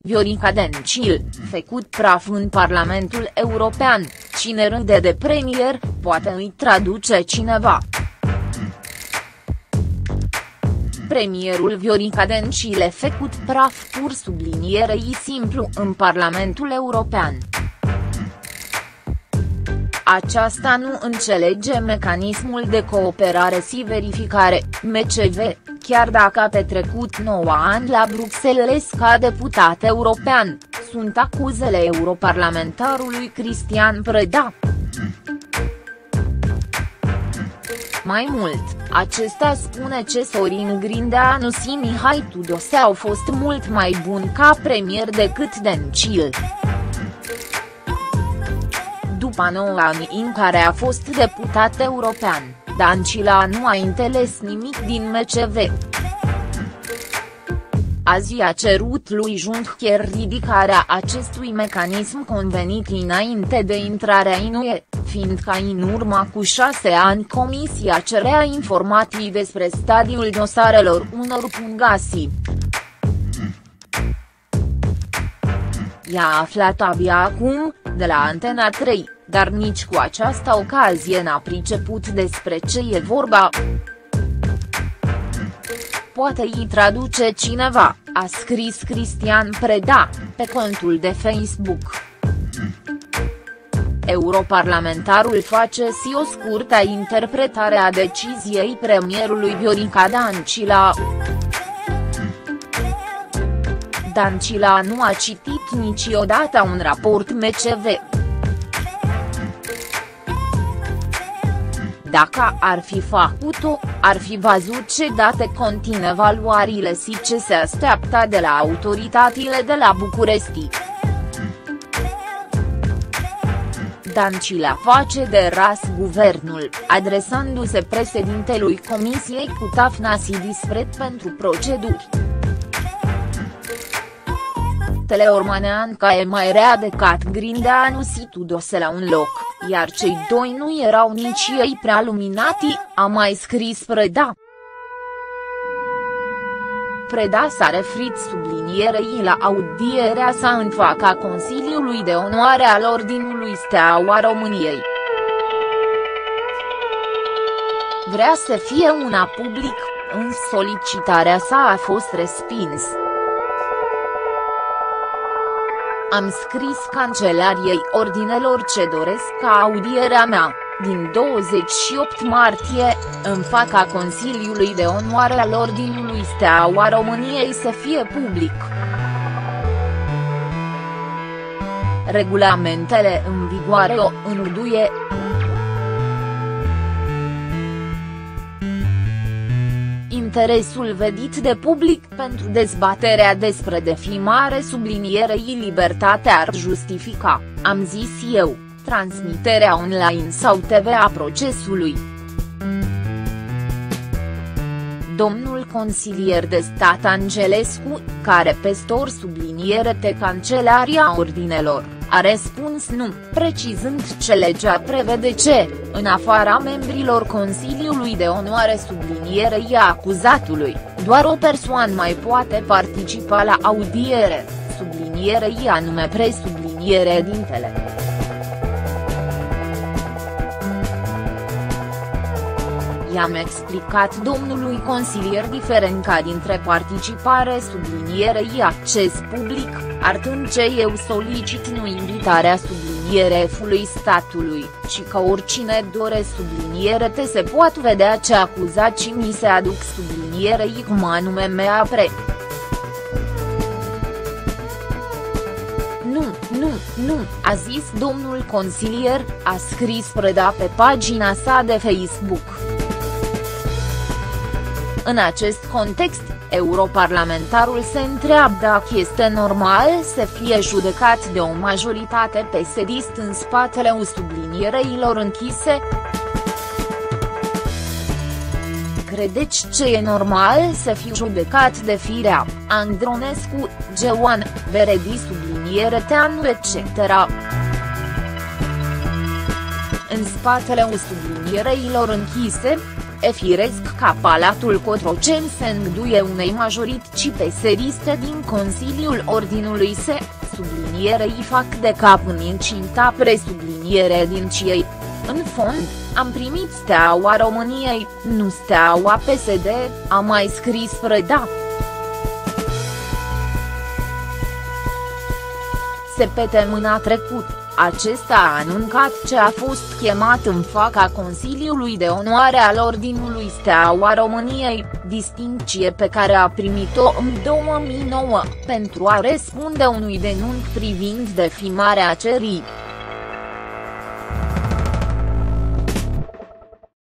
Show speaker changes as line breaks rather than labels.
Viorica Dencil, făcut praf în Parlamentul European, cine râde de premier, poate îi traduce cineva. Premierul Viorica Dencil făcut praf pur sublinierei simplu în Parlamentul European. Aceasta nu înțelege mecanismul de cooperare și verificare, MCV, chiar dacă a petrecut 9 ani la Bruxelles ca deputat european, sunt acuzele europarlamentarului Cristian Preda. Mai mult, acesta spune că Sorin Grindeanu și Mihai Tudose au fost mult mai buni ca premier decât Dencil. După 9 ani în care a fost deputat european, Dencil nu a înțeles nimic din MCV. Azi a cerut lui Juncker ridicarea acestui mecanism convenit înainte de intrarea în UE, fiindcă în urmă cu 6 ani Comisia cerea informații despre stadiul dosarelor unor pungații. I-a aflat abia acum, de la Antena 3, dar nici cu această ocazie n-a priceput despre ce e vorba. Poate îi traduce cineva, a scris Cristian Preda, pe contul de Facebook. Europarlamentarul face și o scurtă interpretare a deciziei premierului Viorica Dencil. Dencil nu a citit niciodată un raport MCV. Dacă ar fi făcut-o, ar fi văzut ce date conțin evaluările și ce se așteaptă de la autoritățile de la București. Dencil face de ras guvernul, adresându-se președintelui Comisiei cu tafna și dispreț pentru proceduri. Teleormaneanca e mai rea decât Grindeanu și Tudose la un loc, iar cei doi nu erau nici ei prea luminati, a mai scris Preda. Preda s-a referit sublinierei la audierea sa în fața Consiliului de Onoare al Ordinului Steaua României. Vrea să fie una public, însă solicitarea sa a fost respins. Am scris Cancelariei Ordinelor ce doresc ca audierea mea, din 28 martie, în fața Consiliului de Onoare al Ordinului Steaua României să fie public. Regulamentele în vigoare o îngăduie. Interesul vedit de public pentru dezbaterea despre defimare sublinierei libertate ar justifica, am zis eu, transmiterea online sau TV a procesului. Domnul consilier de stat Angelescu, care pestor subliniere de Cancelaria Ordinelor, a răspuns nu, precizând ce legea prevede ce, în afara membrilor Consiliului de Onoare sublinierei acuzatului, doar o persoană mai poate participa la audiere, sublinierei anume presubliniere dintele. I-am explicat domnului consilier diferența dintre participare sublinierei acces public, arătând ce eu solicit nu invitarea sublinierei statului, ci că oricine dore subliniere te se poate vedea ce acuzații mi se aduc sublinierei cum anume mea pre. Nu, a zis domnul consilier, a scris Preda pe pagina sa de Facebook. În acest context, europarlamentarul se întreabă dacă este normal să fie judecat de o majoritate PSD în spatele sublinierelor închise. Credeți ce e normal să fie judecat de Firea, Andronescu, Geoan, Veredi subliniere Teanu etc. În spatele sublinierelor închise? e firesc ca Palatul Cotroceni se îngduie unei majorități peseriste din Consiliul Ordinului se, sublinierei fac de cap în incinta presubliniere din ciei. În fond, am primit Steaua României, nu Steaua PSD, a mai scris Preda. Săptămâna trecut, acesta a anuncat ce a fost chemat în fața Consiliului de Onoare al Ordinului Steaua României, distincție pe care a primit-o în 2009, pentru a răspunde unui denunț privind defimarea cerii.